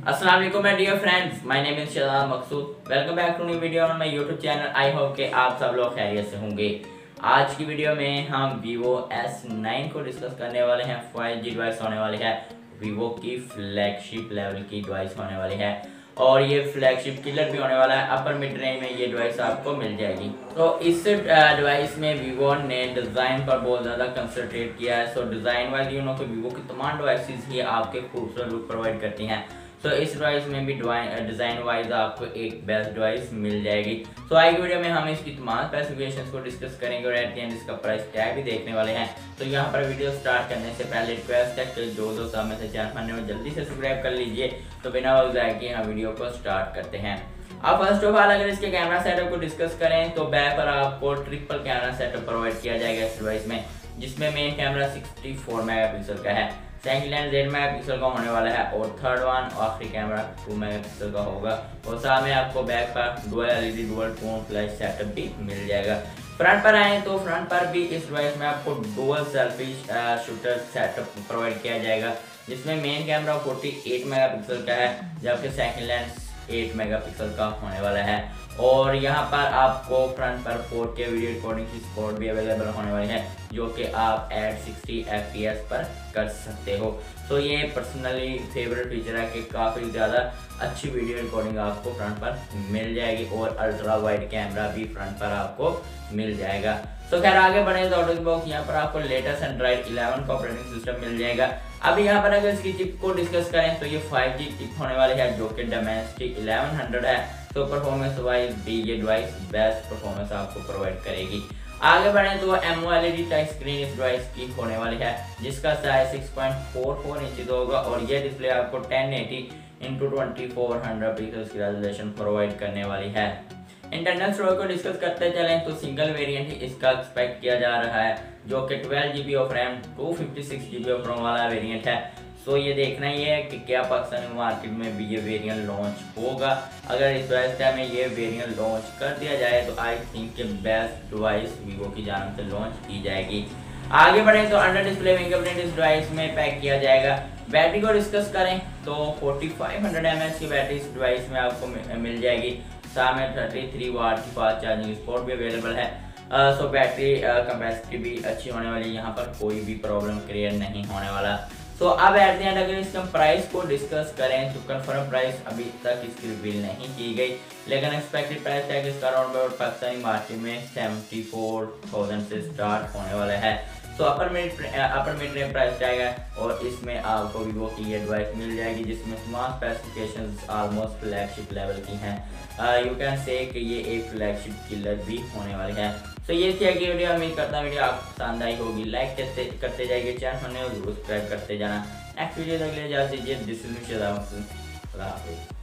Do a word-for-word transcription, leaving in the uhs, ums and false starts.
अस्सलाम वालेकुम my dear friends, my name is Shahzad Maqsood. Welcome back to new video on my YouTube channel. I hope कि आप सब लोग खैरियत से होंगे। आज की वीडियो में हम वीवो एस नाइन को डिस्कस करने वाले हैं। फाइव जी डिवाइस होने वाली है, वीवो की फ्लैगशिप लेवल की डिवाइस होने वाली है और ये फ्लैगशिप किलर भी होने वाला है। अपर मिड रेंज में ये डिवाइस आपको मिल जाएगी। तो इस डिवाइस में वीवो ने डिज़ाइन पर बहुत ज़्यादा कंसंट्रेट किया है। So design wise you know कि वीवो की तमाम डिवाइसेस ही आपके खूबसूरत लुक प्रोवाइड करती हैं। तो so, इस डिवाइस में भी डिज़ाइन वाइज आपको एक बेस्ट डिवाइस मिल जाएगी। तो आज की वीडियो में हम इसकी तमाम स्पेसिफिकेशंस को डिस्कस करेंगे और एट द एंड इसका प्राइस टैग भी देखने वाले हैं। तो यहाँ पर वीडियो स्टार्ट करने से पहले रिक्वेस्ट है कि जो दोस्त हमें से चैनल बनने में जल्दी से सब्सक्राइब कर लीजिए। तो बिना वक्त जाए कि हम वीडियो को स्टार्ट करते हैं। अब फर्स्ट ऑफ ऑल अगर इसके कैमरा सेटअप को डिस्कस करें तो बैक पर आपको ट्रिपल कैमरा सेटअप प्रोवाइड किया जाएगा इस डिवाइस में, जिसमें main camera sixty four megapixel का है, सेकंड लेंस डेढ़ मेगापिक्सल का होने वाला है और थर्ड वन आखिरी कैमरा टू मेगापिक्सल का होगा। और साथ में आपको बैक पर dual LED dual tone flash setup भी मिल जाएगा। फ्रंट पर आए तो फ्रंट पर भी इस डिवाइस में आपको dual selfie shooter setup provide किया जाएगा, जिसमें मेन कैमरा अड़तालीस मेगापिक्सल का है जबकि सेकंड लेंस आठ मेगापिक्सल का होने वाला है। और यहाँ पर आपको फ्रंट पर फोर के वीडियो रिकॉर्डिंग की सपोर्ट भी अवेलेबल होने वाली है, जो कि आप at sixty F P S पर कर सकते हो। तो ये पर्सनली फेवरेट फीचर है कि काफ़ी ज़्यादा अच्छी वीडियो रिकॉर्डिंग आपको फ्रंट पर मिल जाएगी और अल्ट्रा वाइड कैमरा भी फ्रंट पर आपको मिल जाएगा। तो खैर आगे बढ़े तो आउट ऑफ बॉक्स यहाँ पर आपको लेटेस्ट एंड्रॉइड इलेवन का ऑपरेटिंग सिस्टम मिल जाएगा। अब यहाँ पर अगर इसकी चिप को डिस्कस करें तो ये फाइव जी चिप होने वाली है, जो कि डायमेंसिटी इलेवन हंड्रेड है। तो परफॉर्मेंस वाइज भी ये डिवाइस बेस्ट परफॉर्मेंस आपको प्रोवाइड करेगी। आगे बढ़े तो एमओएलईडी टच स्क्रीन इस डिवाइस की होने वाली है, जिसका size six point four four inch होगा और ये डिस्प्ले आपको ten eighty into twenty four hundred pixels की रेजोल्यूशन प्रोवाइड करने वाली है। इंटरनल स्टोरेज को डिस्कस करते चलें तो सिंगल वेरिएंट ही इसका एक्सपेक्ट किया जा रहा है, जो कि twelve G B of RAM two fifty six G B of ROM वाला वेरिएंट है। सो ये देखना ही है कि क्या पाकिस्तानी मार्केट में भी ये वेरिएंट लॉन्च होगा। अगर इस प्राइस टाइम में ये वेरिएंट लॉन्च कर दिया जाए तो आई थिंक के बेस्ट डिवाइस वीवो की जानिब से लॉन्च की जाएगी। आगे बढ़े तो अंडर डिस्प्ले फिंगरप्रिंट इस डिवाइस में पैक किया जाएगा। बैटरी को डिस्कस करें तो forty five hundred M H की बैटरी इस डिवाइस में आपको मिल जाएगी। साथ में थर्टी थ्री वाट की फास्ट चार्जिंग सपोर्ट भी अवेलेबल है। सो बैटरी कैपेसिटी भी अच्छी होने वाली है, यहाँ पर कोई भी प्रॉब्लम क्रिएट नहीं होने वाला। सो so, अब एट द एंड अगर इसका प्राइस को डिस्कस करें तो कंफर्म प्राइस अभी तक इसकी रिवील नहीं की गई, लेकिन एक्सपेक्टेड प्राइस टैग इसका अराउंड अबाउट पाकिस्तानी मार्केट में सेवेंटी फोर थाउजेंड से स्टार्ट होने वाला है। So upper mid upper mid range price tag है और इसमें आपको वीवो की ये डिवाइस मिल जाएगी, जिसमें तमाम स्पेसिफिकेशंस ऑलमोस्ट फ्लैगशिप लेवल की हैं। यू कैन से कि ये एक फ्लैगशिप किलर भी होने वाली है। तो ये थी अगली वीडियो। उम्मीद करता हूँ वीडियो आपको पसंद आई होगी। लाइक करते करते जाइए, चैनल होने और जरूर सब्सक्राइब करते जाना। नेक्स्ट वीडियो तक ले जा दीजिए। This is Shahzad Maqsood.